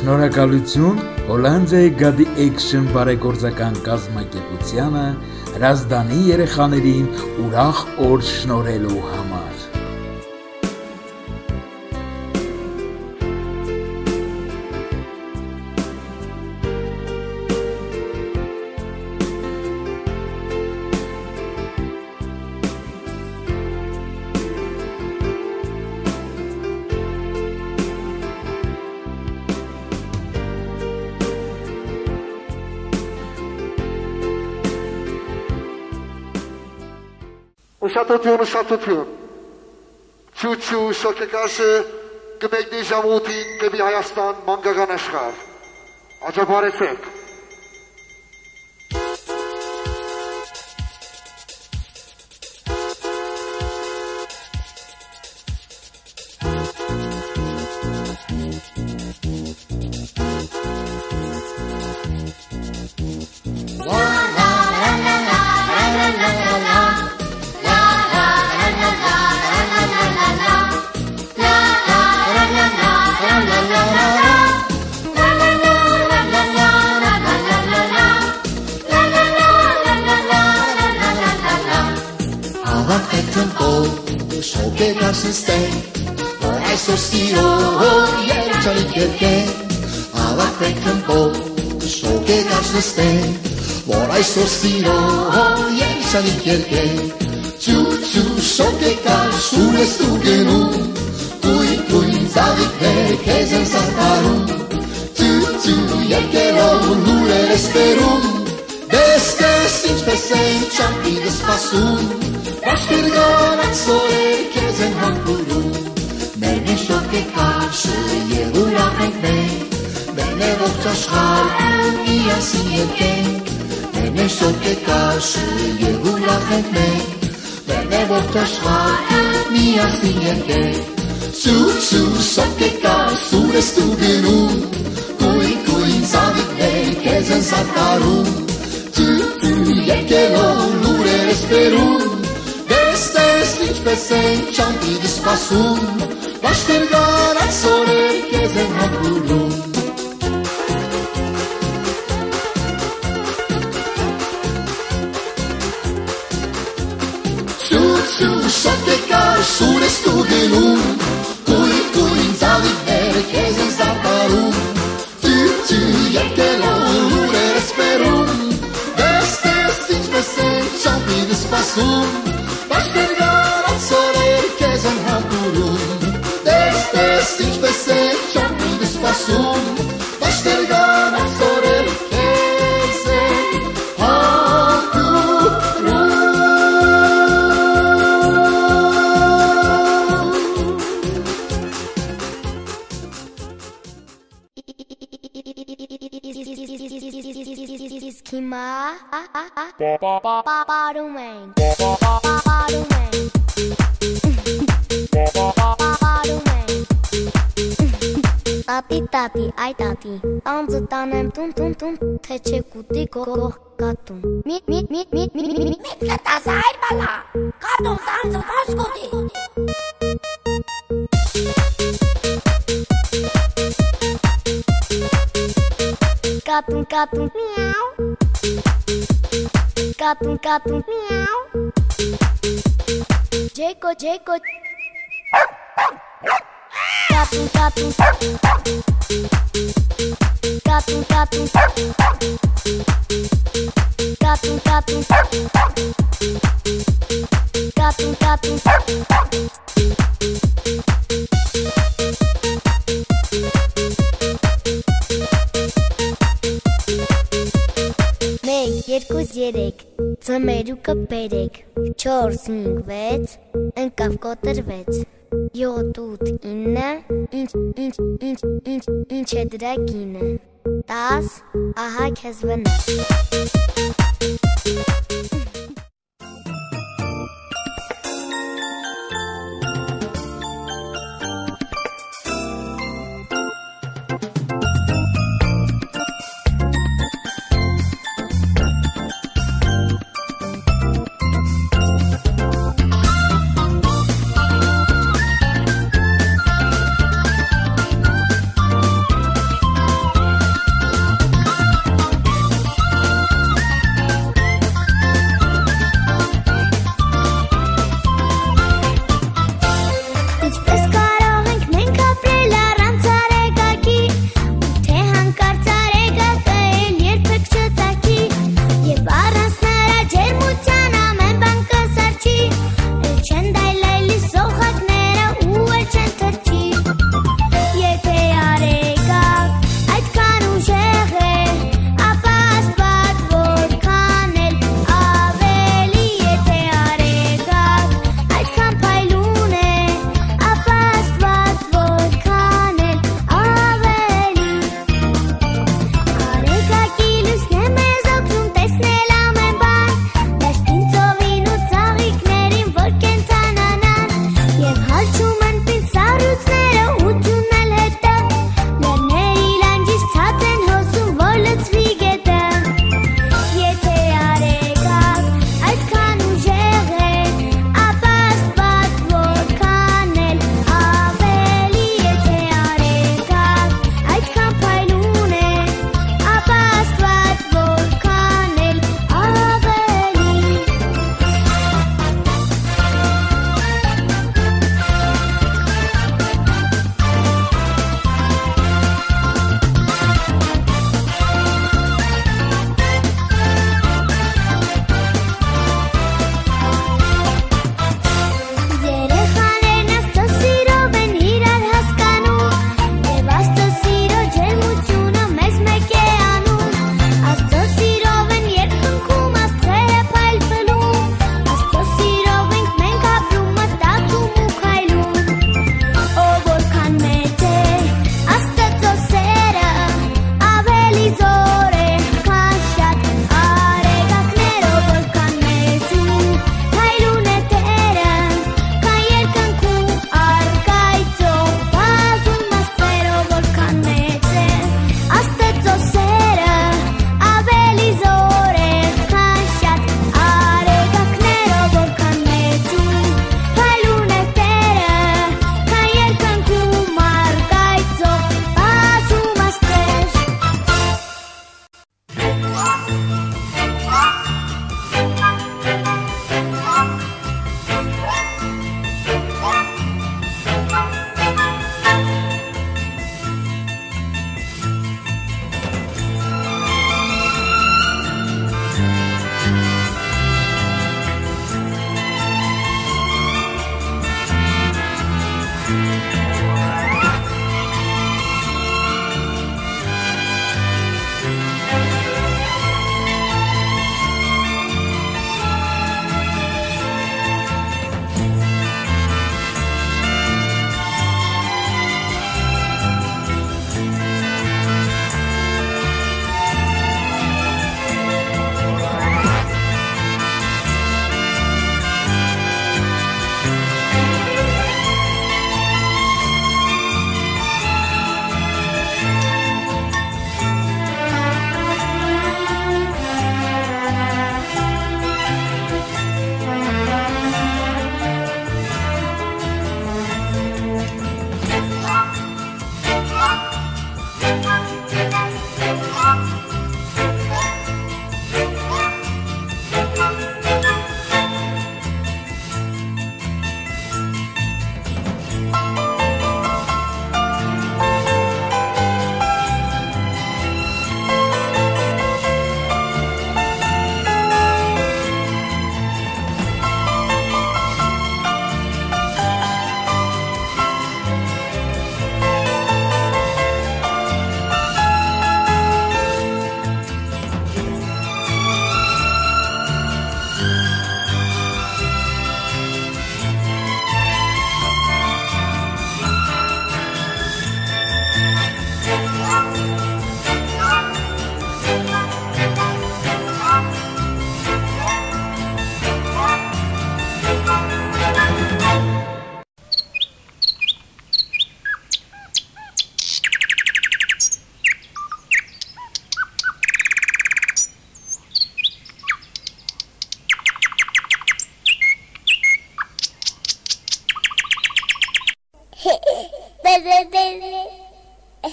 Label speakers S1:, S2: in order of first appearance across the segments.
S1: Շնորհակալություն Հոլանդիայի Գադի Action բարեգործական կազմակերպությանը Հրազդանի երեխաներին ուրախ օր շնորհելու համար։
S2: Ուշադրություն, Չուչու շոկեկաշը կմեկնի ժամուտին դեպի Հայաստան մանկական աշխարհ, աջակցեք։
S3: Որ այսօր սիրո երշանիք երկեն Չու շոկեկար շուր ես դու գնում Կույն ծաղիքներ քեզ են սարդարում Չու երկերով լուրեր ես բերում Դես ինչպես են ճամպիդը սպասում Բաշկեր գարած սորեր քեզ են համբուրում Մերն են շոկեկաշը և ուրախ ենք մենք Մերն է ողջ աշխարհը միասին երկենք Մերն է շոկեկաշը և ուրախ ենք մենք Մերն է ողջ աշխարհը միասին երկենք Չու շոկեկաշ սուր ես դու գնում Կույն ծաղիքներ քեզ են սարդարում Չու երկերով լուրեր ես բերում Դես ինչպես են ճամպիդը սպասում Բաշկեր գարած սորեր քեզ են համբուրում Շոկեկար շուր ես դու գնում Կույն ծաղիքներ քեզ են սարդարում Չու երկերով լուրեր ես բերում Դես ինչպես են ճամպիդը սպասում Բաշկեր գարած սորեր քեզ են համբուրում Դես ինչպես են ճամպիդը սպասում Բաշկեր գարած սորեր քեզ են
S4: Տատի, այ տատի, անձը տանեմ տուն, թե չէ կուտի գող կատուն Մի կտաս այր բալա, կատուն տանձը ոնց կուտի Կատուն, միավ Կատուն, միավ Ջեկո Կատուն Մեկ, երկուս, երեք, ձմերուկը բերեք 4, 5, 6, ընկավ կոտրվեց 7, 8, 9, ինչ է դրա գինը 10, ահա քեզ վնաս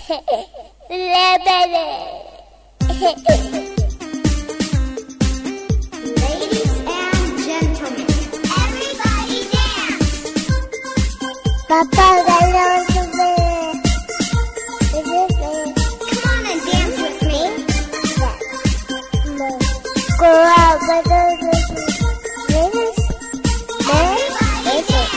S4: Lebede. Ladies and gentlemen, everybody dance. Papa, I want to bed. Come on and dance with me. No. Go out, but don't finish. Everybody dance.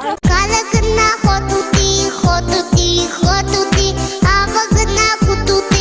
S5: Kalakna khotuti, khotuti, avagna kututi.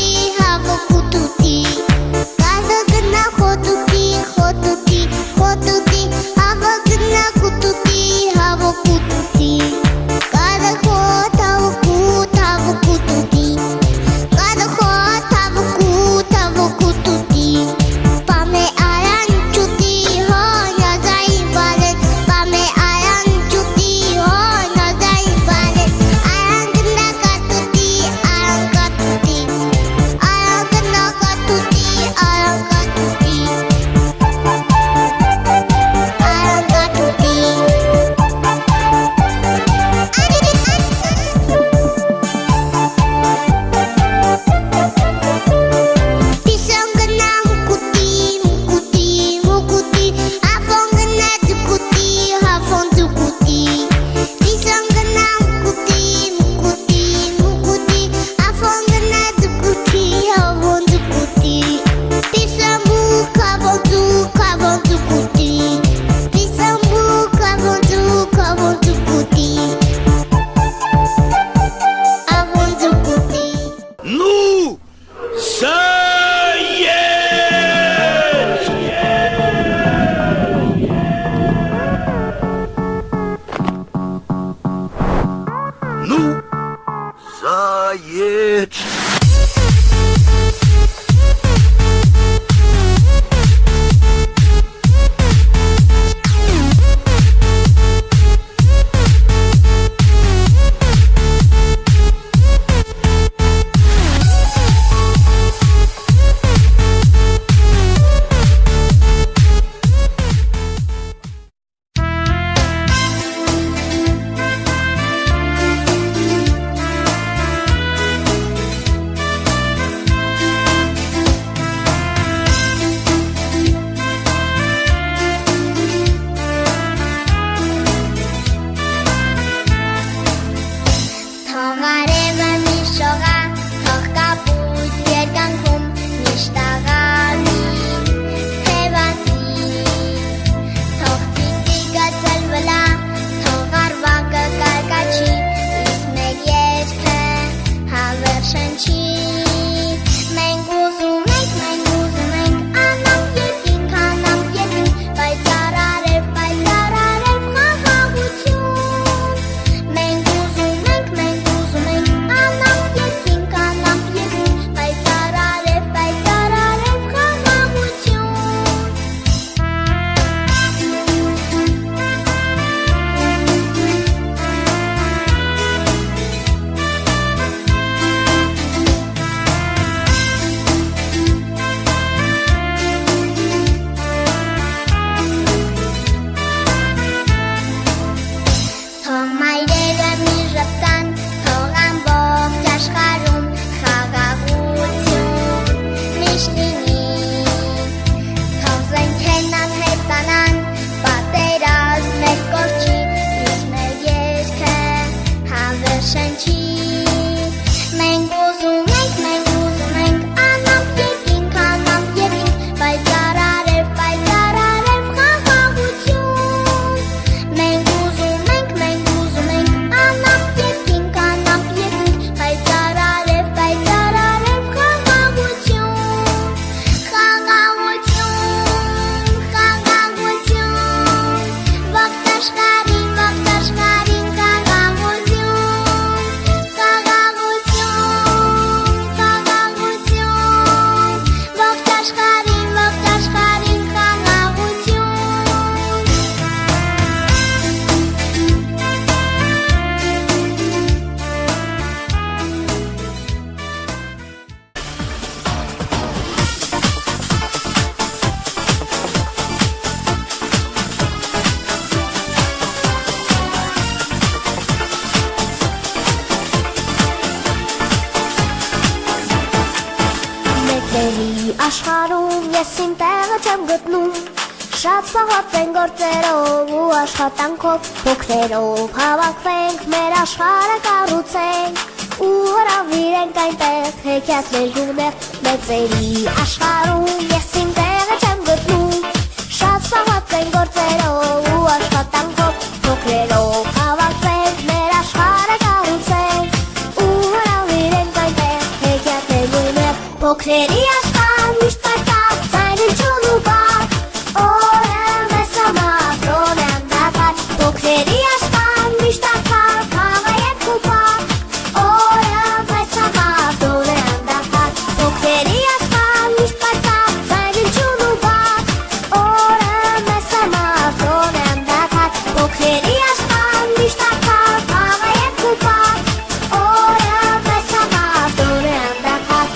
S4: չեմ գտնում Շատ սաղած են գործերով ու աշխատանքով Փոքրերով հավաքվենք, մեր աշխարհը կառուցենք Ու հրավիրենք այնտեղ հեքիաթներ գունեղ Մեծերի աշխարհում ես իմ տեղը չեմ գտնում Շատ սաղած են գործերով ու աշխատանքով Փոքրերով հավաքվենք, մեր աշխարհը կառուցենք Ու հրավիրենք այնտեղ հեքիաթներ գունեղ Փոքրերի աշխարհ միշտ պայծառ ձայնին չուն ու բար Օրը մեզ համար տոն է անդադար Փոքրերի աշխարհ միշտ ակար խաղը ետ ու պար Օրը մեզ համար տոն է անդադար Փոքրերի աշխարհ միշտ պայծառ ձայնին չուն ու բար Օրը մեզ համար տոն է անդադար Փոքրերի աշխարհ միշտ ակար խաղը ետ ու պար Օրը մեզ համար տոն է անդադար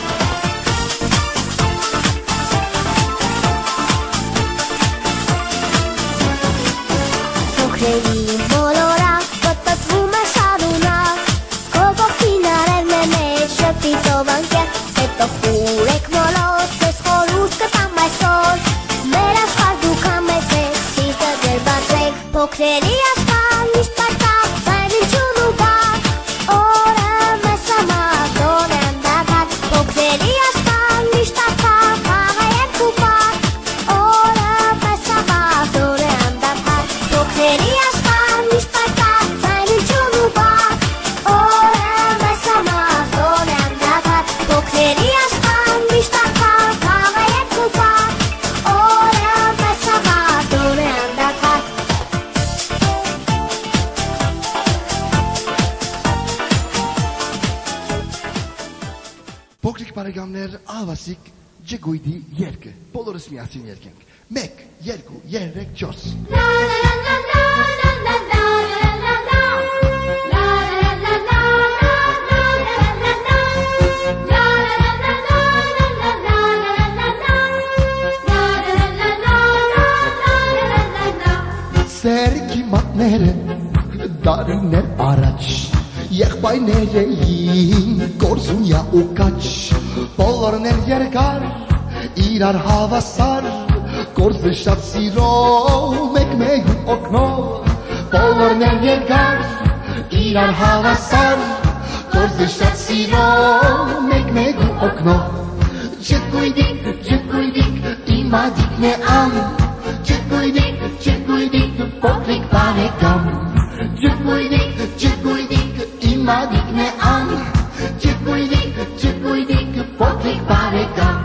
S4: Փոքրերի բոլորակ պտտվում է շարունակ Կողքին արևն է մեր շպիտով անկեղ Հետո խուրեք մոլոց ես խորհուրդ կտամ այսօր Մեր աշխարհ դուք համեցեք սիրտը դեր բացեք Փոքրերի աշխարհ միշտ պայծառ ձայնին չուն ու բար Օրը մեզ համար տոն է անդադար Փոքրերի աշխարհ միշտ ակար խաղը ետ ու պար Օրը մեզ համար տոն է անդադար Փոքրերի աշխարհ միշտ պայծառ ձայնին չուն ու բար Օրը մեզ համար տոն է անդադար Փոքրերի աշխարհ միշտ ակար խաղը ետ ու պար Օրը մեզ համար տոն է անդադար
S3: Փոքրիկ բարեկամներ, ավասիկ ջգույդի երգը, բոլորս միասին երգենք։ 1, 2, 3, 4 Սերքի մատները դարիներ առաջ Եղբայրներ էին գործունյա ու կաչ Բոլորն են երկար, իրար հավասար Գործը շատ սիրով, մեկ-մեկու օգնով Բոլորն են երկար, իրար հավասար Գործը շատ սիրով, մեկ-մեկու օգնով Ջգույդիկ, իմ ադիկն է ամ Ջգույդիկ, փոքրիկ բարեկամ Ջգույդիկ, իմ ադիկն է ամ Ջգույդիկ, փոքրիկ բարեկամ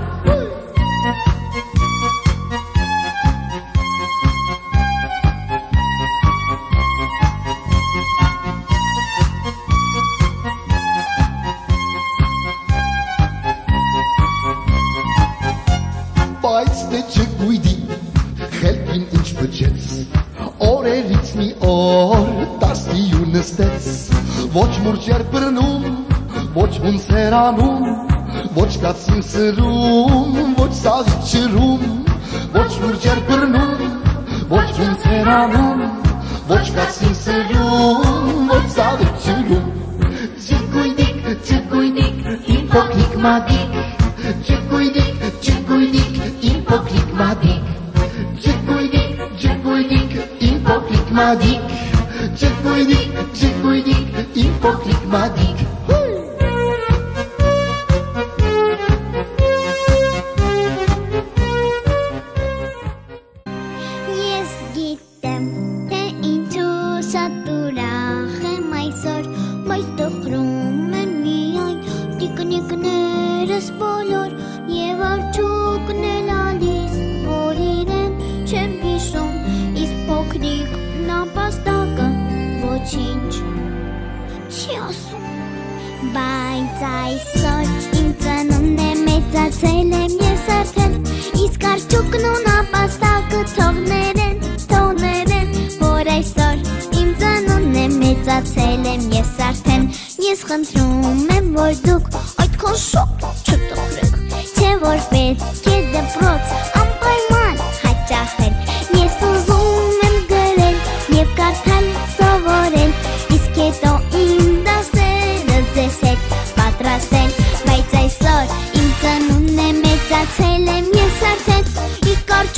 S3: Բայց դե ջգույդի խելքին ինչ բջեց Օրերից մի օր տասնիու նստեց Ոչ մուրջ էր բռնում, ոչ ուն սերանում Ոչ կացին սրում, ոչ սաղիք ջրում Ոչ մուրջ էր բռնում, ոչ ուն սերանում Ոչ կացին սրում, ոչ սաղիք ջրում Ջգույդիկ, իմ փոքրիկ մադիկ Ջգույդիկ, իմ փոքրիկ մադիկ Ջգույդիկ, իմ փոքրիկ մադիկ Ջգույդիկ, իմ փոքրիկ մադիկ
S4: Ես գիտեմ, թե ինչու շատ ուրախ եմ այսօր Բայց տխրում են միայն տիկնիկներս բոլոր Եվ արջուկն էլ ալիս, որ իրեն չեմ հիշում Իսկ փոքրիկ նապաստակը ոչինչ չի ասում Բայց այսօր իմ ծնունդն է մեծացել եմ ես արդեն Իսկ արջուկն ու նապաստակը թողներեն Որ այսօր իմ ծնունդն է մեծացել եմ ես արդեն Ես խնդրում եմ որ դուք այդքան շատ չտխրեք Չէ որ պետք է դպրոց անպայման հաճախել Ես ուզում եմ գրել և կարդալ սովորել Իսկ հետո իմ դասերը ձեզ հետ պատրաստել Բայց այսօր իմ ծնունդն է մեծացել եմ ես արդեն Իսկ արջուկ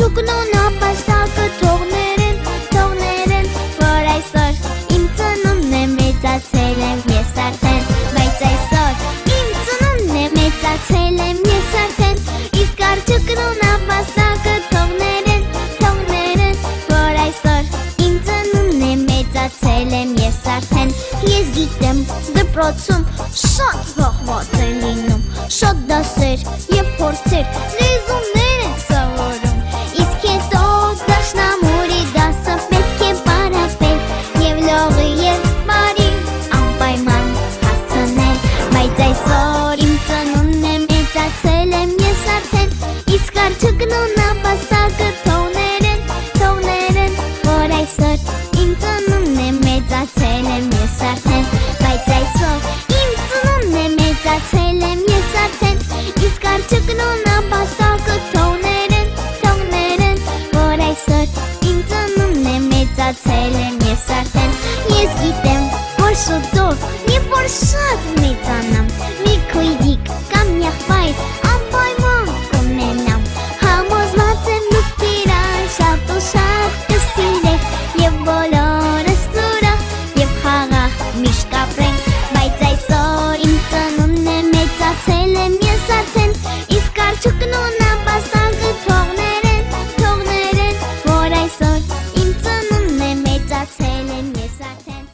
S4: ճկնուն ապաստակը թողներեն, որ այսօր իմ ծնունն է մեծացել եմ ես արդեն, բայց այսօր իմ ծնունն է մեծացել եմ ես արդեն, իսկ արջկնուն ապաստակը թողներեն, որ այսօր իմ ծնունն է մեծացել եմ ես արդեն, ես գիտեմ դպրոցում շատ զբաղված է լինում, շատ դասեր և փորձեր, լեզուներ ենք սովորում, իսկ հետո դաշնամուրի դասը պետք է պարապել և լողի և բարի անպայման հասցնել, բայց այսօր իմ ծնունն է մեծացել եմ ես արդեն, իսկ արջկնուն ապաստակը թողներեն, որ այսօր իմ ծնունն է մեծացել եմ ես արդեն, բայց այսօր իմ ծնունն է մեծացել եմ ես արդեն, իսկ արջկնուն ապաստակը թողներեն, որ այսօր իմ ծնունն է մեծացել եմ ես արդեն, ես գիտեմ, որ շուտով և որ շատ մեծանամ, մի քույրիկ կամ եղբայր անպայման կունենամ, համոզված եմ դու իրան շատ ու շատ կսիրեք և բոլորս ուրախ և խաղաղ միշտ կապրենք, բայց այսօր իմ ծնունն է մեծացել եմ ես արդեն, իսկ արջկնուն ապաստակը թողներեն, որ այսօր իմ ծնունն է մեծացել եմ ես արդեն.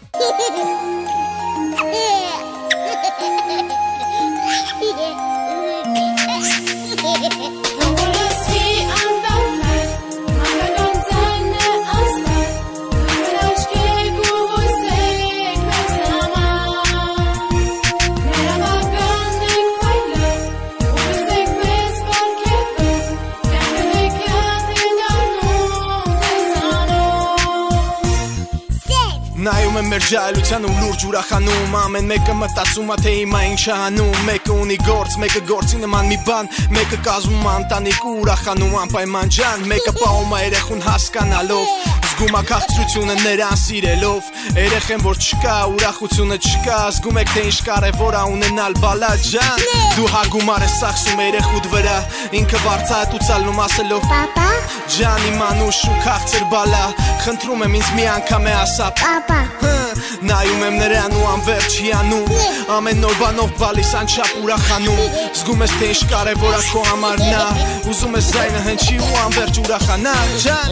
S5: Նայում եմ մեր ջահելության ու լուրջ ուրախանում, ամեն մեկը մտածում է թե հիմա ինչ է անում, մեկը ունի գործ, մեկը գործի նման մի բան, մեկը կազմում է ընտանիք ու ուրախանում անպայման ջան, մեկը պահում է երեխուն հասկանալով, զգում է քաղցրությունը նրան սիրելով, երեխեն որ չկա, ուրախությունը չկա, զգում եք թե ինչ կարևոր է ունենալ բալա ջան, դու հագումար ես սախսում երեխուդ վրա, ինքը վարձահատուցալնում ասելով
S4: Պապա,
S5: ջան իմ անուշ ու քաղցր բալա, խնդրում եմ ինձ մի անգամ է ասա
S4: պապա,
S5: նայում եմ նրան ու անվերջ հիանում, ամեն նոր բանով բալիս անչափ ուրախանում, զգում ես թե ինչ կարևոր է քո համար նա, ուզում ես ձայնը հնչի ու անվերջ ուրախանա ջան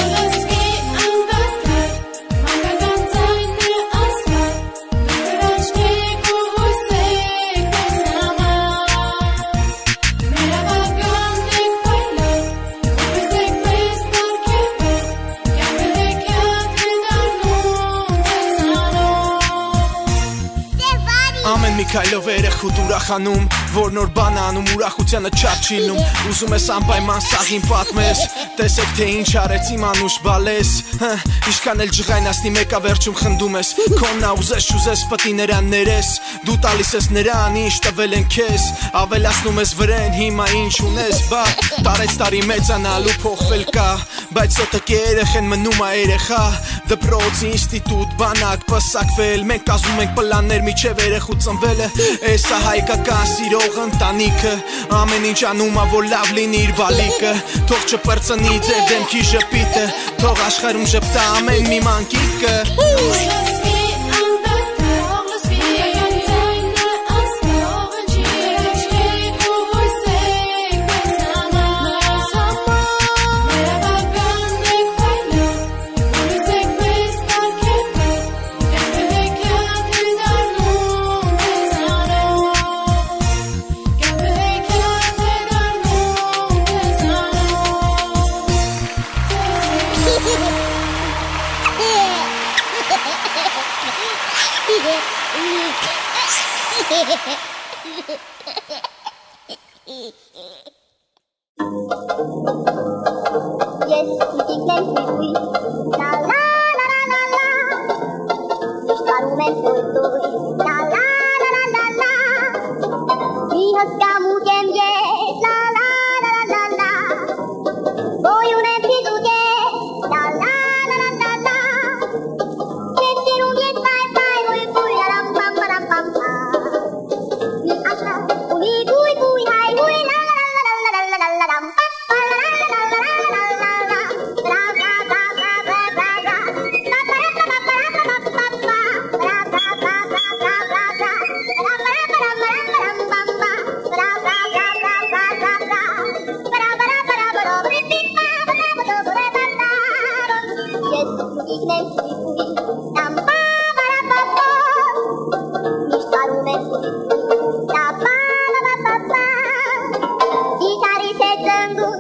S5: Ամեն մի քայլով երեխուդ ուրախանում, որ նոր բան անում, ուրախությանը չար չի լինում, ուզում ես անպայման սաղին պատմես, տեսեք թե ինչ արեց իմ անուշ բալես, ինչքան էլ ջղայնացնի մեկա վերջում խնդում ես, քոննա ուզես չուզես պտի նրան ներես, դու տալիս ես նրան ինչ տվել են քեզ, ավելացնում ես վրեն հիմա ինչ ունես, բա տարեց տարի մեծանալ ու փոխվել կա, բայց սոտակ երեխեն մնում է երեխա, դպրոց, ինստիտուտ, բանակ, պսակվել, մենք կազմում ենք պլաններ միջև երեխու ծնվելը, էսա հայկական սիրող ընտանիքը, ամեն ինչ անում է որ լավ լինի իր բալիկը, թող չպրծնի ձեր դեմքի ժպիտը, թող աշխարհում ժպտա ամեն մի մանկիկը
S4: Yes, ik ben free. La la la la la la. Waarom ben je La la la la la la. Wie has kamu jem yes. La la la la la la. Boy un entido yes. La la la la la la. Quiero bien bye bye. Voy ram pam pam pam pam. Ni asha. Ui hi ui la la la la la la la la la. Միշտ արում է Գիտարից է ծնգում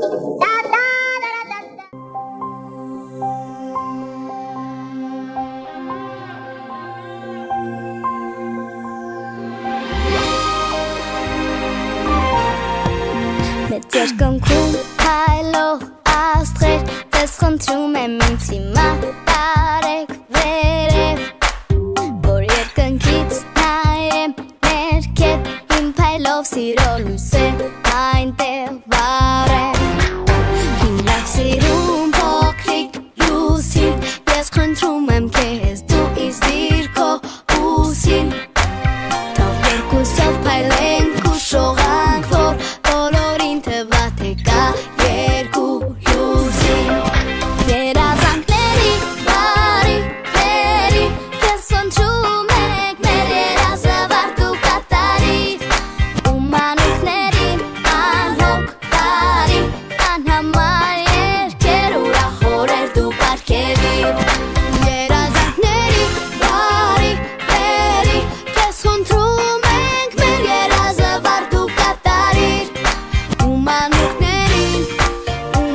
S4: Մեծ երկնքում հայլող աստղեր Ձեզ խնդրում եմ ինձ հիմա տարեք վերև Որ երկնքից նայեմ ներքև Իմ փայլով սիրո լույս է այնտեղ վառեմ Իմ լավ սիրում փոքրիկ լուսին Ես խնդրում եմ քեզ դու իզիր քո ուսին Թող երկուսով փայլենք ու շողանք որ բոլորին թվա թե կա երկու լուսին Երազանքների բարի բերի Քեզ խնդրում ենք մեր երազը վարդու կատարի Ու մանուկներին անհոգ տարի Անհամար երկեր ուրախ օրեր դու պարգևի Երազանքների բարի բերի Քեզ խնդրում ենք մեր երազը վարդու կատարիր Ու մանուկներին դու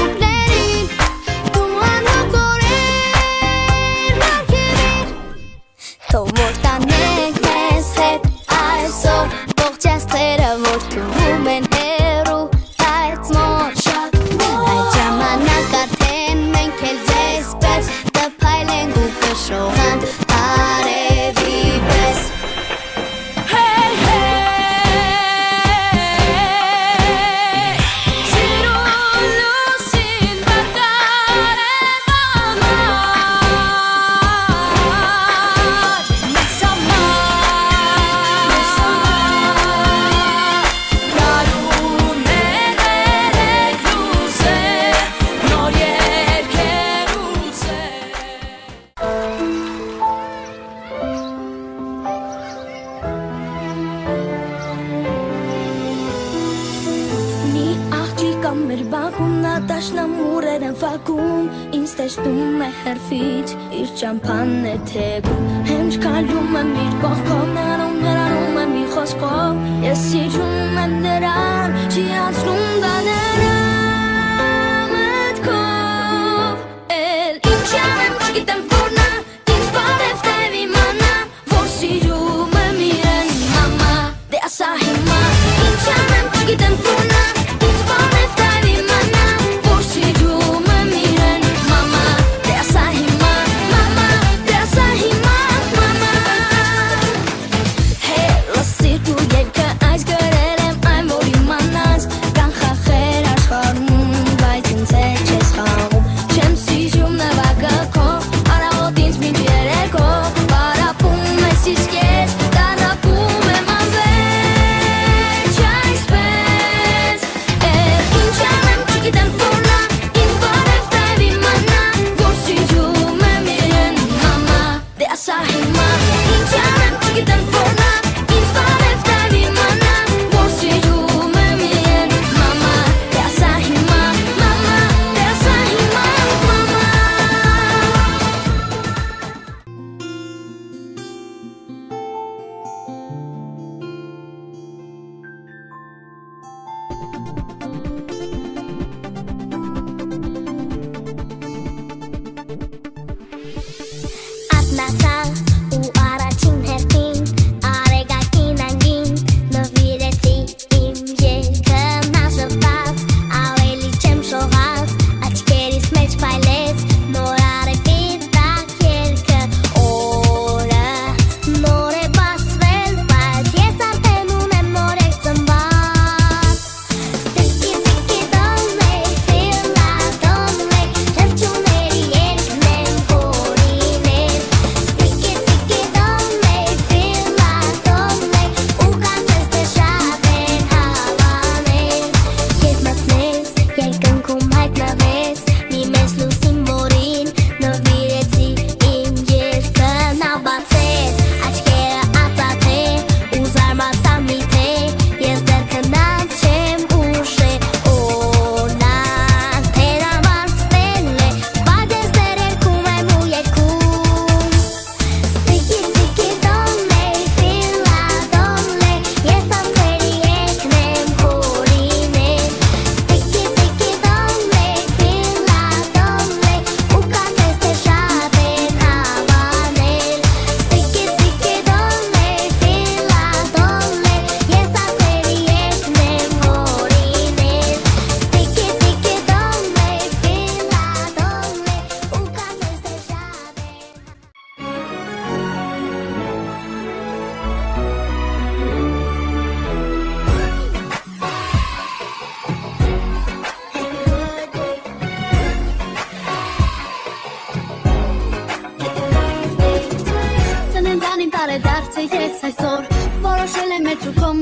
S4: անհոգ օրեր պարգևիր Թող որ տանենք մեզ հետ այսօր Ողջ աստղերը որ թվում են հեռու բայց մոտ Այդ ժամանակ արդեն մենք էլ ձեզ պես Կփայլենք ու կշողանք արևի պես Hey, hey Սիրո լուսին բարգարևանար Մեզ համար Գարուն է ներեք լուսեր Նոր երկեր ուսեր Մի աղջիկ ամեր բակում նա դաշնամուրեր են վակում Ինձ տեսնում է հերվից իր ճամփան է թեգում Հենց քալում եմ իր կողքով նրանում եմ մի խոսքով Ես սիրում եմ նրան չի անցնում դա նրա մտքով Էլ ինչ անեմ չգիտեմ որ նա ինձ բարև թև իմանա Որ սիրում եմ իրեն մամա Դե ասա հիմա ինչ անեմ չգիտեմ որ նա ինձ բարև թև իմանա Որ սիրում եմ իրեն մամա Դե ասա հիմա մամա Դե ասա հիմա մամա Հելա սիրտու ելքը այս գրել եմ այն որ իմանաս Կան խախեր աշխարհ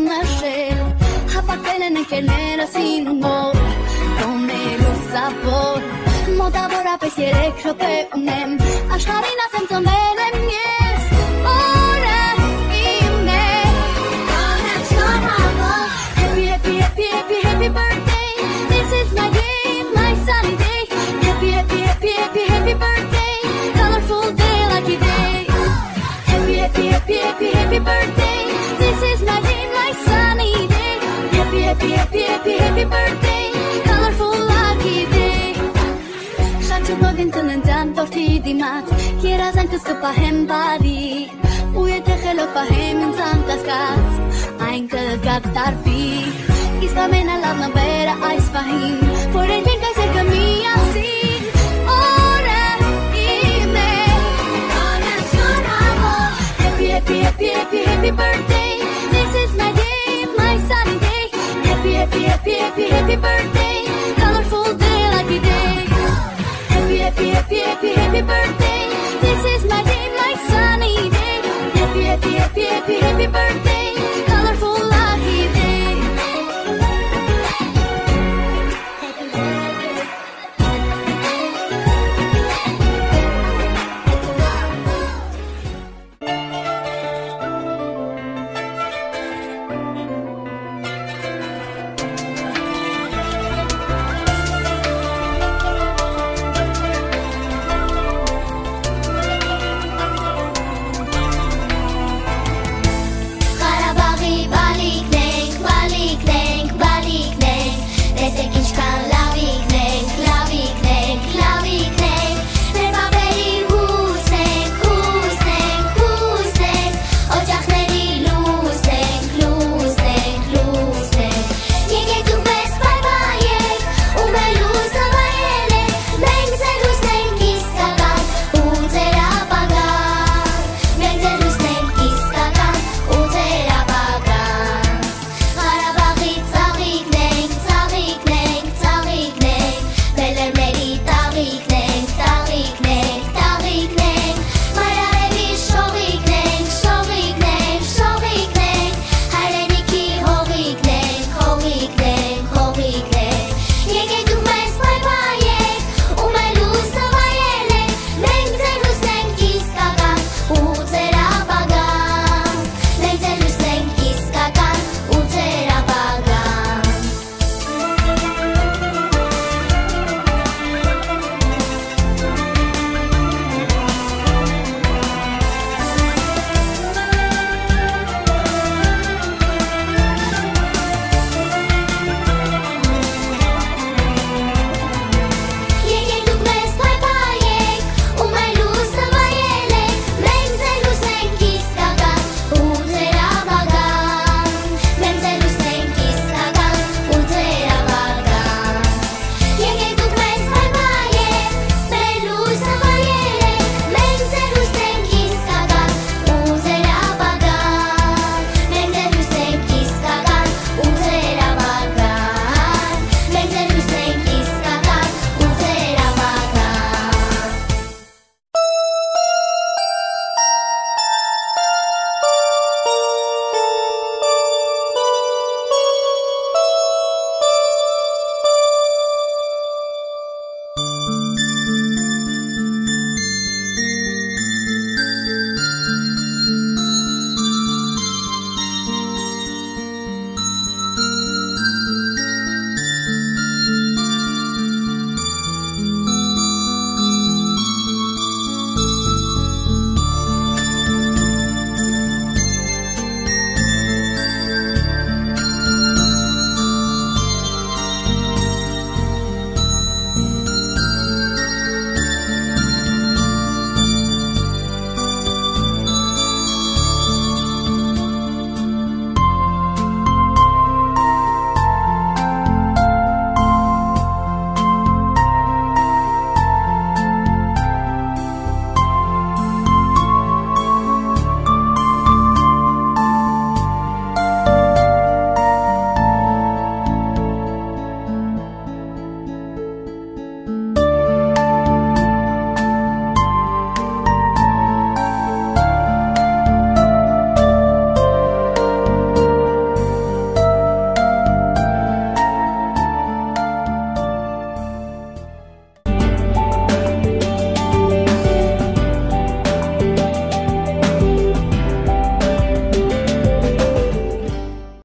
S6: nacer. Apacelen en genera sin humor, con el sabor. Moda bora pesiere krope unem, ashkarina senton belem yes. Ora ime, gonna shoravo. Happy, happy, happy, happy, happy birthday. This is my day, my sunny day. Happy, happy, happy, happy, happy birthday. Colorful day, lucky day. Happy, happy, happy, happy, happy birthday. This is my day, my sunny day. Happy, happy, happy, happy, happy birthday. Colorful, lucky day. Shatu bavintën në ndan torti dimat. Kiera zan kësë pa hem bari. Uje të khelo pa hem në zan kaskat. Ajn këgat tarpi. Ispa me në lav në bera a ispahim. Por e vin kaj se këmi asin. Ora ime, gonna shoravo. Happy, happy, happy, happy, happy birthday. This is my day, my sunny day. Happy, happy, happy, happy, happy birthday. Colorful day, lucky day. Happy, happy, happy, happy, happy birthday. This is my day, my sunny day. Happy, happy, happy, happy, happy birthday.